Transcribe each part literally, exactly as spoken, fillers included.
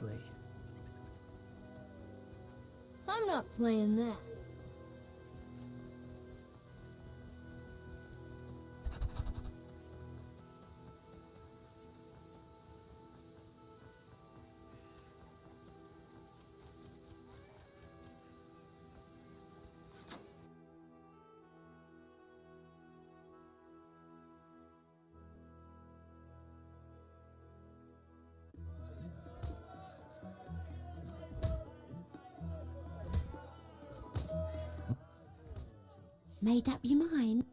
beautifully. I'm not playing that. Made up your mind?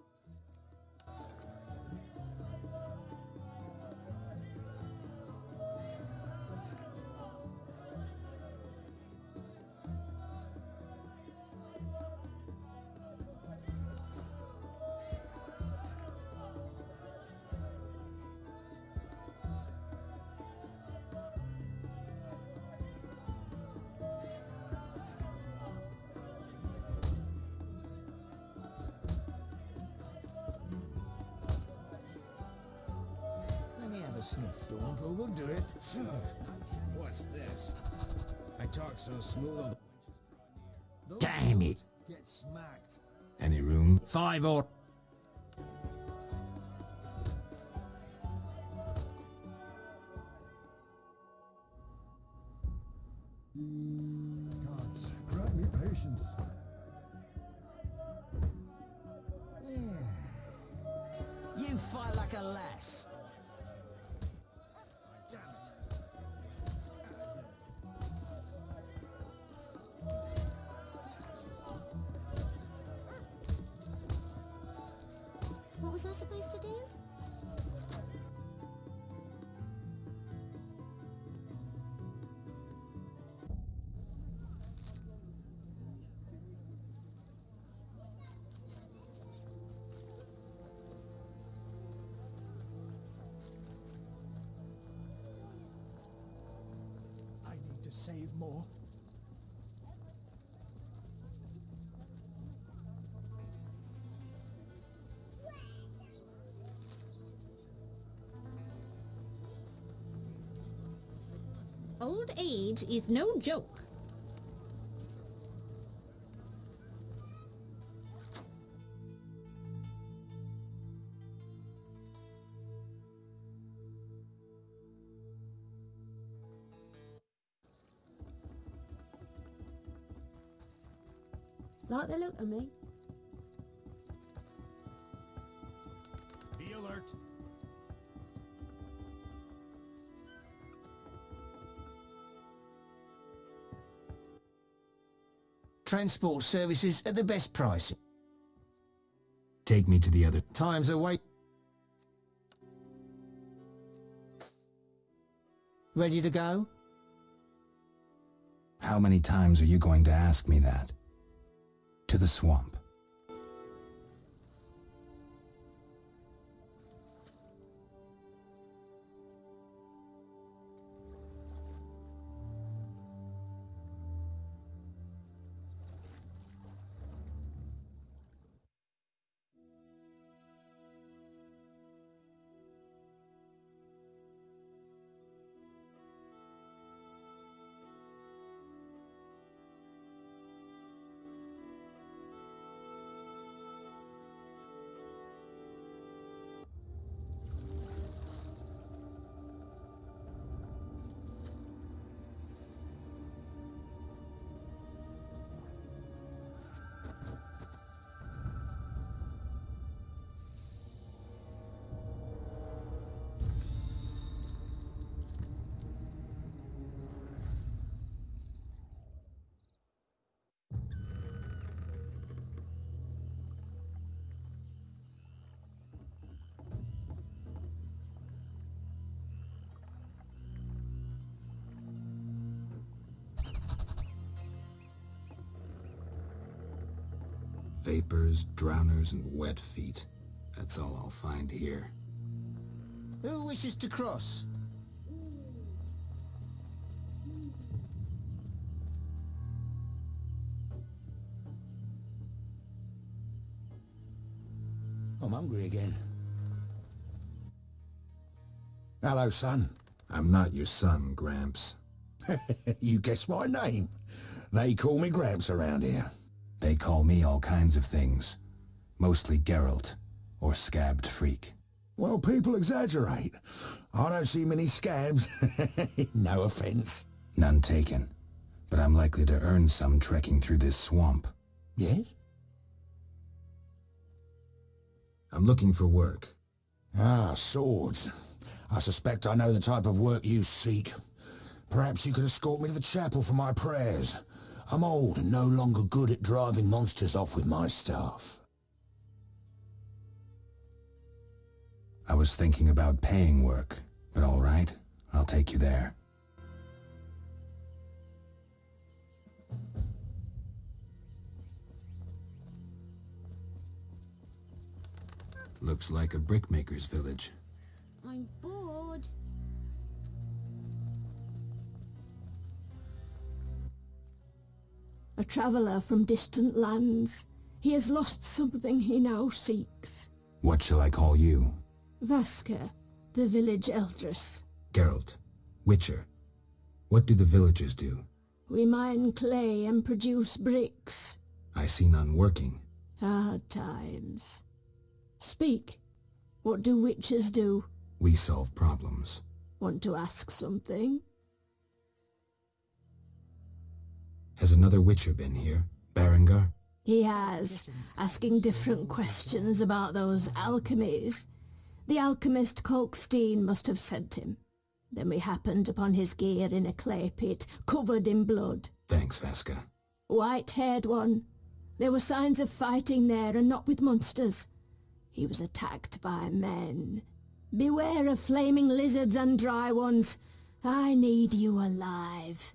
Sniff, Dawn. We'll do it. What's this? I talk so smooth on the... Damn it! Get smacked. Any room? Five or... Gods, grant me patience. You fight like a lass. What was I supposed to do? I need to save more. Old age is no joke. Like the look of me? Be alert. Transport services at the best price. Take me to the other... Times are wait. Ready to go? How many times are you going to ask me that? To the swamp. Vapors, drowners, and wet feet. That's all I'll find here. Who wishes to cross? I'm hungry again. Hello, son. I'm not your son, Gramps. You guessed my name. They call me Gramps around here. They call me all kinds of things. Mostly Geralt, or Scabbed Freak. Well, people exaggerate. I don't see many scabs. No offense. None taken. But I'm likely to earn some trekking through this swamp. Yes? I'm looking for work. Ah, swords. I suspect I know the type of work you seek. Perhaps you could escort me to the chapel for my prayers. I'm old and no longer good at driving monsters off with my staff. I was thinking about paying work, but all right, I'll take you there. Looks like a brickmaker's village. I'm bored. A traveller from distant lands. He has lost something he now seeks. What shall I call you? Vaska, the village eldress. Geralt. Witcher. What do the villagers do? We mine clay and produce bricks. I see none working. Hard times. Speak. What do witchers do? We solve problems. Want to ask something? Has another Witcher been here? Berengar? He has, asking different questions about those alchemies. The alchemist Kalkstein must have sent him. Then we happened upon his gear in a clay pit, covered in blood. Thanks, Vaska. White-haired one. There were signs of fighting there, and not with monsters. He was attacked by men. Beware of flaming lizards and dry ones. I need you alive.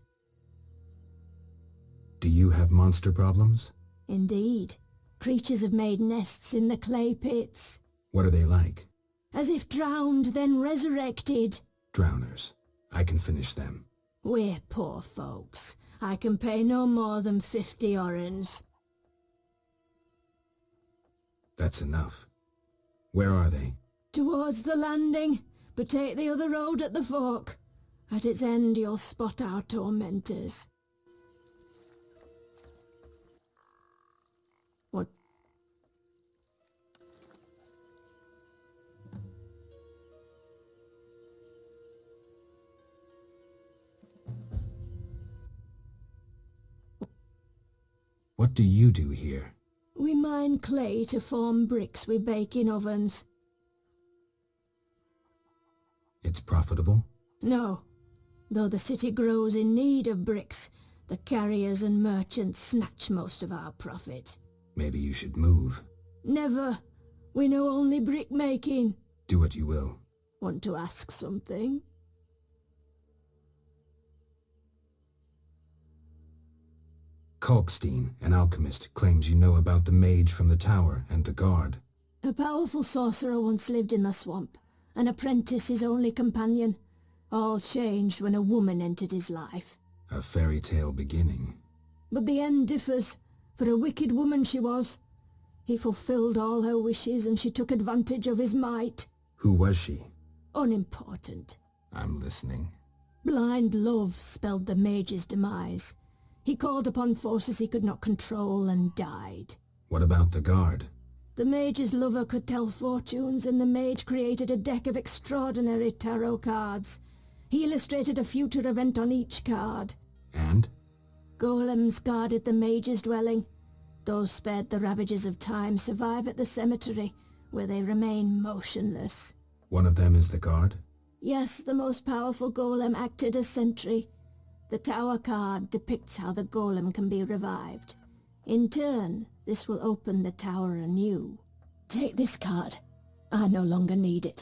Do you have monster problems? Indeed. Creatures have made nests in the clay pits. What are they like? As if drowned, then resurrected. Drowners. I can finish them. We're poor folks. I can pay no more than fifty orens. That's enough. Where are they? Towards the landing, but take the other road at the fork. At its end you'll spot our tormentors. What? What do you do here? We mine clay to form bricks we bake in ovens. It's profitable? No. Though the city grows in need of bricks, the carriers and merchants snatch most of our profit. Maybe you should move. Never. We know only brick making. Do what you will. Want to ask something? Kalkstein, an alchemist, claims you know about the mage from the tower and the guard. A powerful sorcerer once lived in the swamp, an apprentice his only companion. All changed when a woman entered his life. A fairy tale beginning. But the end differs, for a wicked woman she was. He fulfilled all her wishes and she took advantage of his might. Who was she? Unimportant. I'm listening. Blind love spelled the mage's demise. He called upon forces he could not control and died. What about the guard? The mage's lover could tell fortunes, and the mage created a deck of extraordinary tarot cards. He illustrated a future event on each card. And? Golems guarded the mage's dwelling. Those spared the ravages of time survive at the cemetery, where they remain motionless. One of them is the guard? Yes, the most powerful golem acted as sentry. The tower card depicts how the golem can be revived. In turn, this will open the tower anew. Take this card. I no longer need it.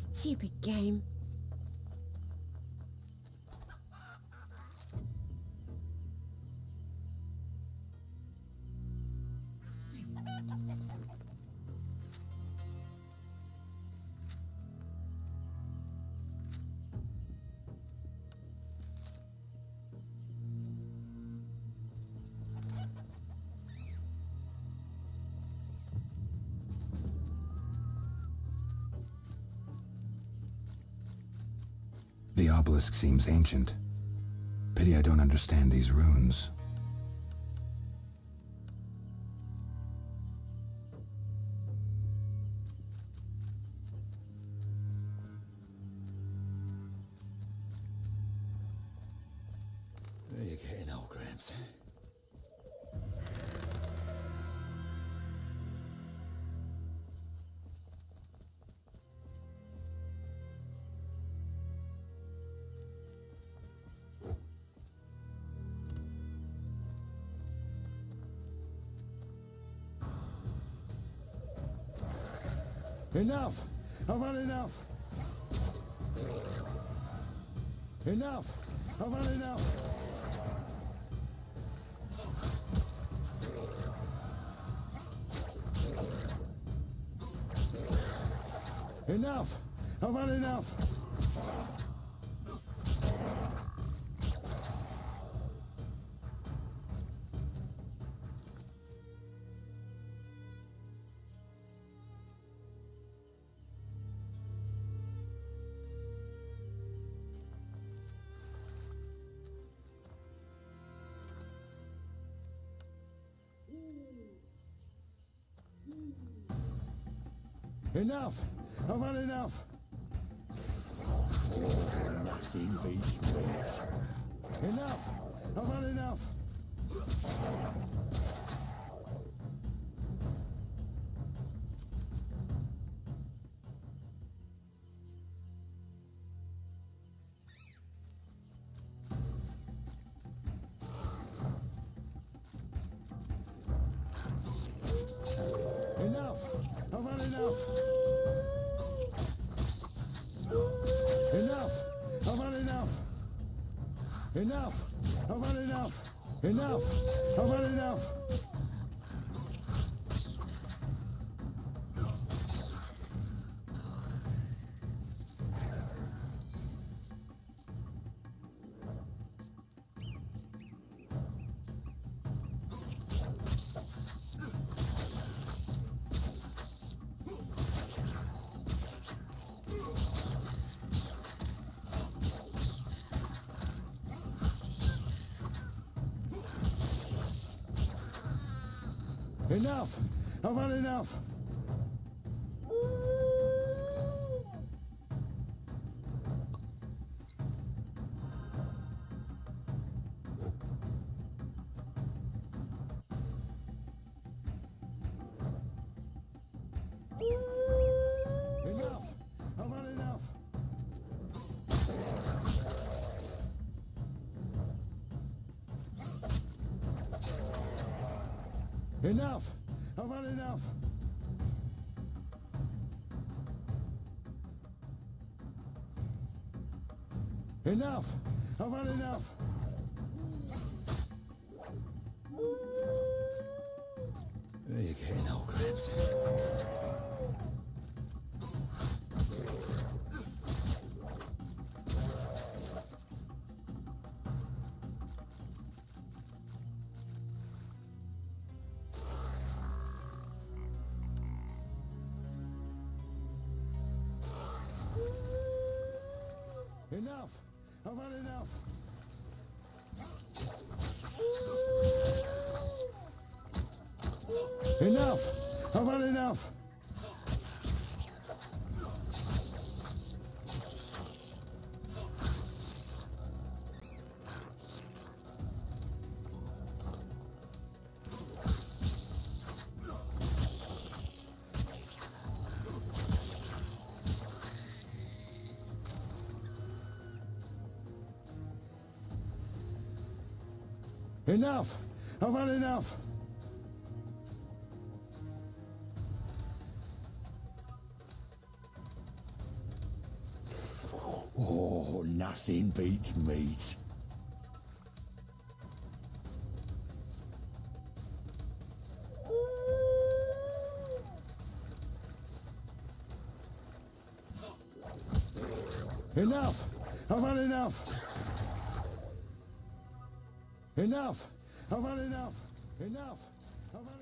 Stupid game. The obelisk seems ancient. Pity I don't understand these runes. You're getting old, Gramps. Enough! I've had enough! Enough! I've had enough! Enough! I've had enough! Enough! I've had enough! Nothing beats this. Enough! I've had enough! Enough! I've had enough! Enough! I've had enough! Enough! I've had enough! Enough! I've had enough! Enough! I've had enough! Enough! I've had enough! Enough! I've had enough! Enough! I've had enough! You're getting old, Gramps. Enough! I've had enough! Enough! I've had enough! Enough! I've had enough! Oh, nothing beats meat. Enough! I've had enough! Enough! I've had enough! Enough! I've had enough!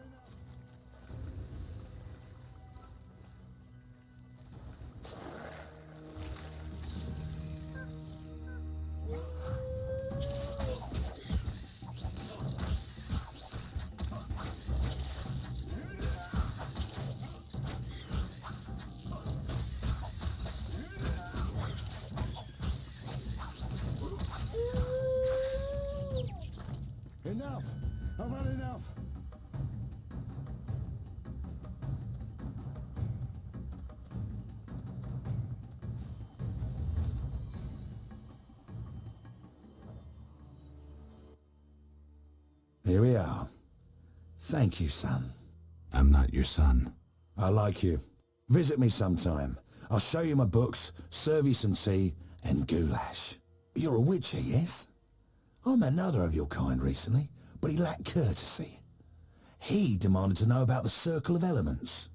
Enough! I've had enough! Here we are. Thank you, son. I'm not your son. I like you. Visit me sometime. I'll show you my books, serve you some tea, and goulash. You're a witcher, yes? I met another of your kind recently, but he lacked courtesy. He demanded to know about the Circle of Elements.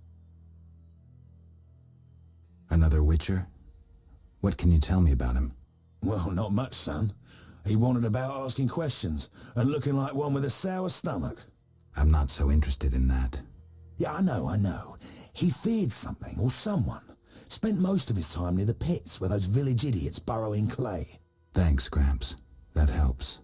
Another Witcher? What can you tell me about him? Well, not much, son. He wandered about asking questions, and looking like one with a sour stomach. I'm not so interested in that. Yeah, I know, I know. He feared something, or someone. Spent most of his time near the pits where those village idiots burrow in clay. Thanks, Gramps. That helps.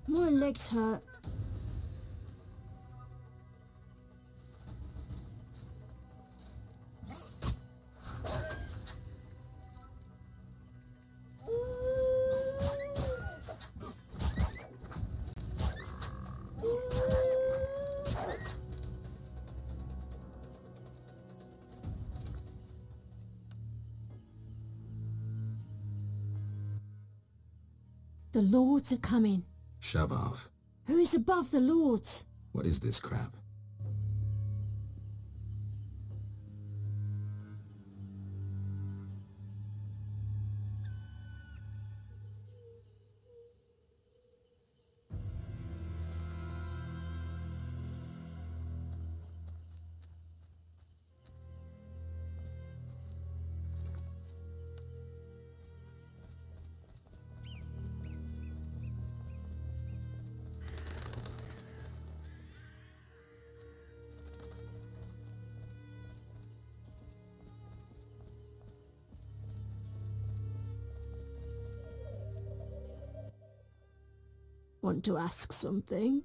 My legs hurt. The Lords are coming. Shove off. Who's above the Lords? What is this crap? Want to ask something?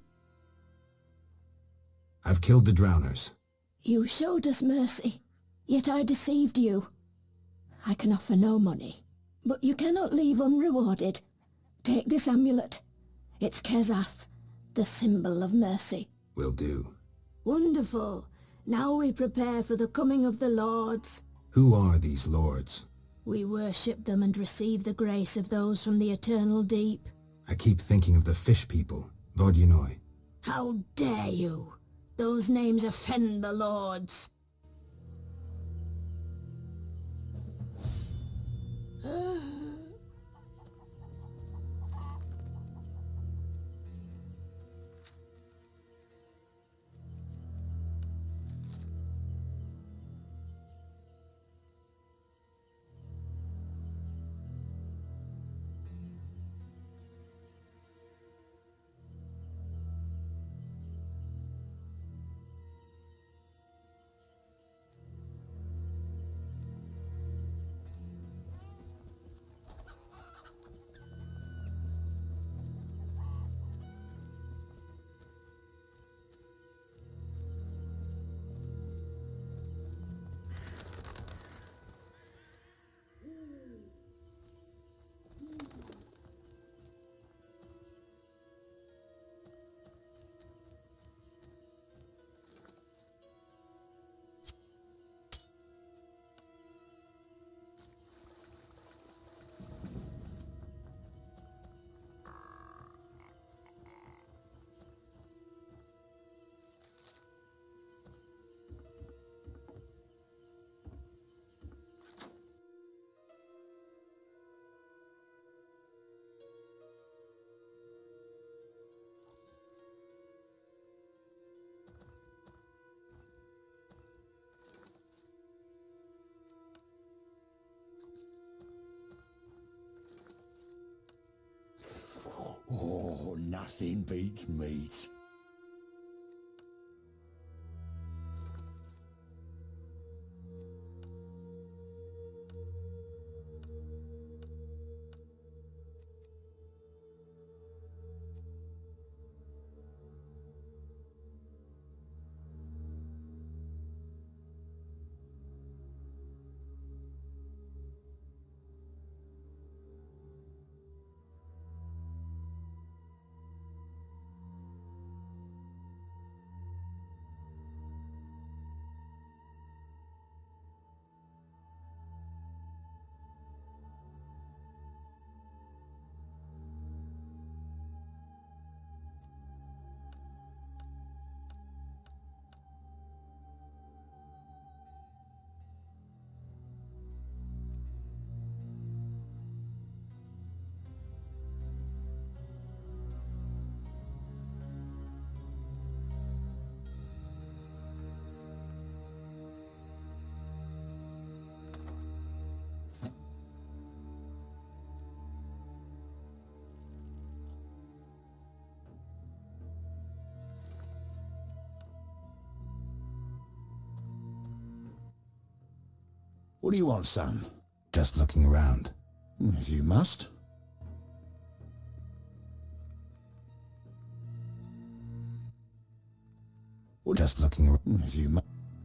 I've killed the Drowners. You showed us mercy, yet I deceived you. I can offer no money, but you cannot leave unrewarded. Take this amulet. It's Kezath, the symbol of mercy. Will do. Wonderful. Now we prepare for the coming of the Lords. Who are these lords? We worship them and receive the grace of those from the eternal deep. I keep thinking of the fish people, Vodyanoi. How dare you! Those names offend the Lords. Oh, nothing beats meat. What do you want, son? Just looking around. If you must. We're just looking around. If you... mu-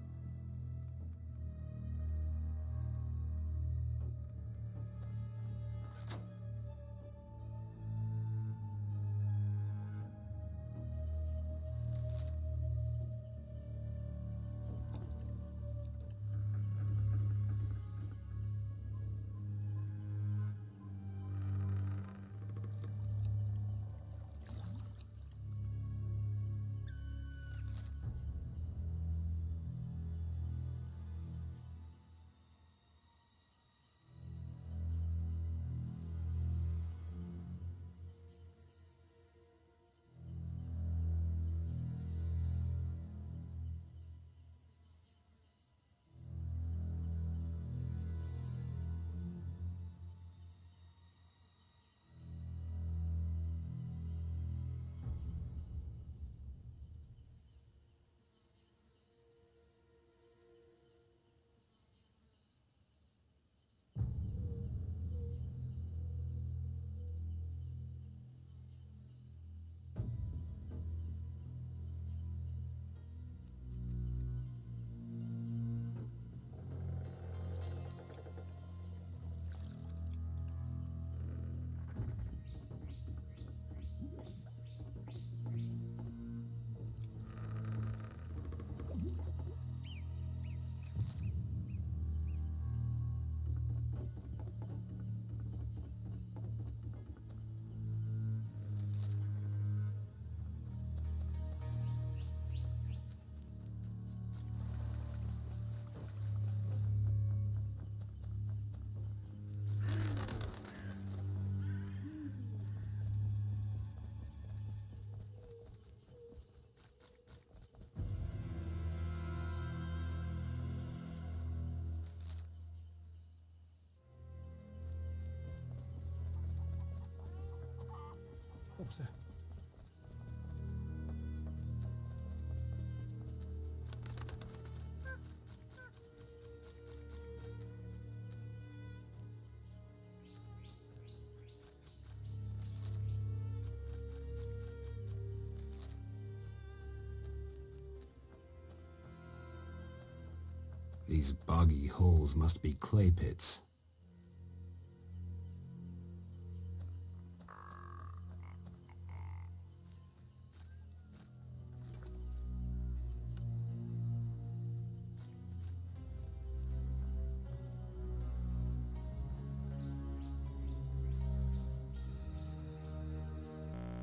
What's that? These boggy holes must be clay pits.